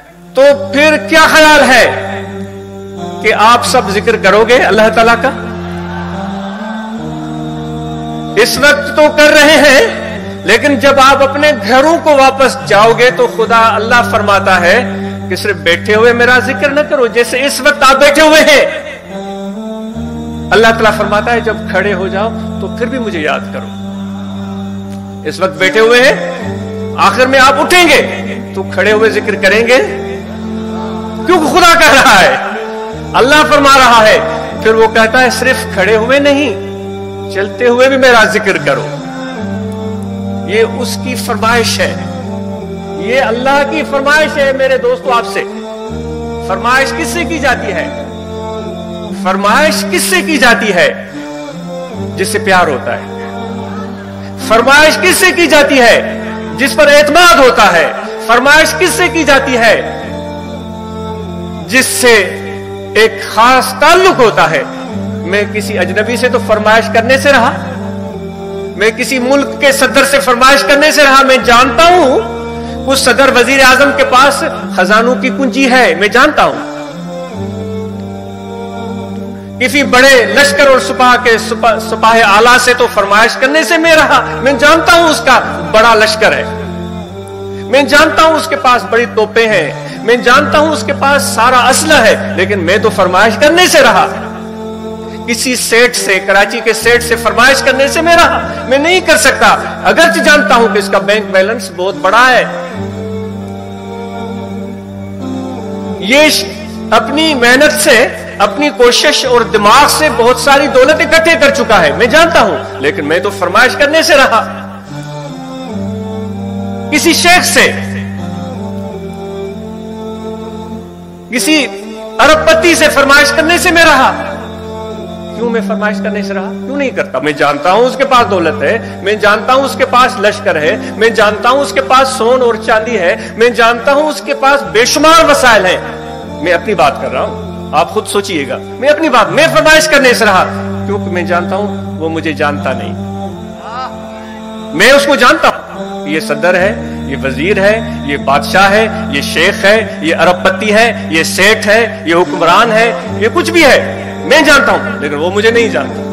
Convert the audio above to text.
तो फिर क्या ख्याल है कि आप सब जिक्र करोगे अल्लाह ताला का? इस वक्त तो कर रहे हैं, लेकिन जब आप अपने घरों को वापस जाओगे तो खुदा अल्लाह फरमाता है कि सिर्फ बैठे हुए मेरा जिक्र न करो, जैसे इस वक्त आप बैठे हुए हैं। अल्लाह ताला फरमाता है जब खड़े हो जाओ तो फिर भी मुझे याद करो। इस वक्त बैठे हुए हैं, आखिर में आप उठेंगे तो खड़े हुए जिक्र करेंगे, क्योंकि खुदा कह रहा है, अल्लाह फरमा रहा है। फिर वो कहता है सिर्फ खड़े हुए नहीं, चलते हुए भी मेरा जिक्र करो। ये उसकी फरमाइश है, ये अल्लाह की फरमाइश है। मेरे दोस्तों, आपसे फरमाइश किससे की जाती है? फरमाइश किससे की जाती है? जिससे प्यार होता है। फरमाइश किससे की जाती है? जिस पर एतमाद होता है। फरमाइश किससे की जाती है? जिससे एक खास ताल्लुक होता है। मैं किसी अजनबी से तो फरमाइश करने से रहा, मैं किसी मुल्क के सदर से फरमाइश करने से रहा। मैं जानता हूं उस सदर वजीर आजम के पास खजानों की कुंजी है, मैं जानता हूं। किसी बड़े लश्कर और सिपाही आला से तो फरमाइश करने से मैं रहा, मैं जानता हूं उसका बड़ा लश्कर है, मैं जानता हूं उसके पास बड़ी तोपें हैं, मैं जानता हूं उसके पास सारा असला है, लेकिन मैं तो फरमाइश करने से रहा। किसी सेठ से, कराची के सेठ से फरमाइश करने से मैं रहा, मैं नहीं कर सकता, अगरचे जानता हूं कि इसका बैंक बैलेंस बहुत बड़ा है। ये अपनी मेहनत से, अपनी कोशिश और दिमाग से बहुत सारी दौलत इकट्ठे कर चुका है, मैं जानता हूं, लेकिन मैं तो फरमाइश करने से रहा। किसी शेख से, किसी अरबपति से फरमाइश करने से मैं रहा। क्यों मैं फरमाइश करने से रहा? क्यों नहीं करता? मैं जानता हूं उसके पास दौलत है, मैं जानता हूं उसके पास लश्कर है, मैं जानता हूं उसके पास सोन और चांदी है, मैं जानता हूं उसके पास बेशुमार वसाइल हैं। मैं अपनी बात कर रहा हूं, आप खुद सोचिएगा। मैं अपनी बात, मैं फरमाइश करने से रहा, क्योंकि मैं जानता हूं वो मुझे जानता नहीं, मैं उसको जानता हूं। ये सदर है, ये वजीर है, ये बादशाह है, ये शेख है, ये अरबपति है, ये सेठ है, ये हुक्मरान है, ये कुछ भी है, मैं जानता हूं, लेकिन वो मुझे नहीं जानता।